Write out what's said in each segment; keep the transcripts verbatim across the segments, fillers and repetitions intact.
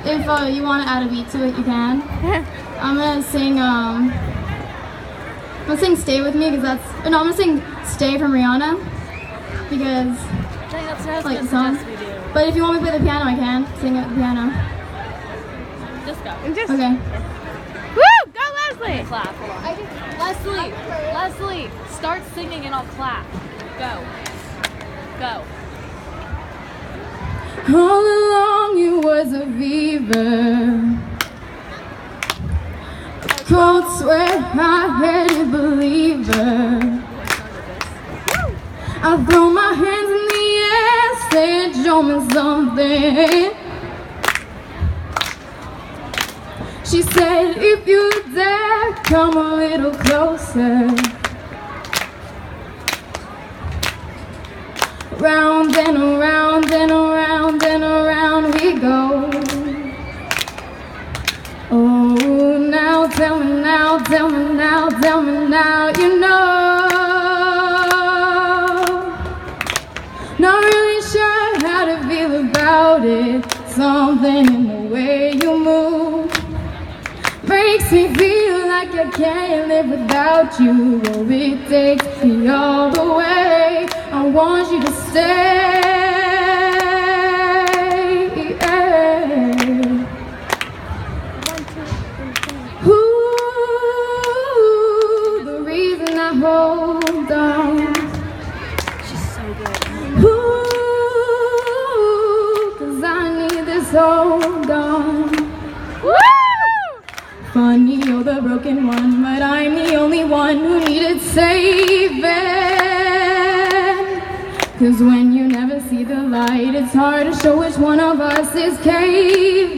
if uh, you want to add a beat to it, you can. I'm gonna sing. Um, I'm gonna sing "Stay with Me" because that's. No, I'm gonna sing "Stay" from Rihanna because that's like the song. But if you want me to play the piano, I can sing at the piano. Just go. Just okay. Woo! Go, Leslie! Clap. Hold on. I can, Leslie, Leslie, start singing and I'll clap. Go. Go. All along you was a fever, cold sweat, hot-headed believer. I throw my hands in the air, saying show me something. She said if you dare, come a little closer. Round and around and around and around we go. Oh, now tell me now, tell me now, tell me now, you know. Not really sure how to feel about it. Something in the way you move makes me feel like I can't live without you. Oh, it takes me all the way. I want you to stay. Ooh, the reason I hold on. She's so good. Ooh, 'cause I need this hold on. Woo! Funny, you're the broken one, but I'm the only one who needed saving. 'Cause when you never see the light, it's hard to show which one of us is caving.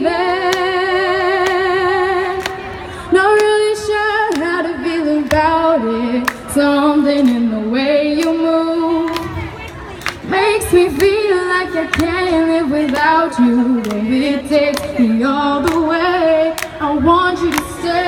Not really sure how to feel about it. Something in the way you move makes me feel like I can't live without you. Baby, it takes me all the way. I want you to stay.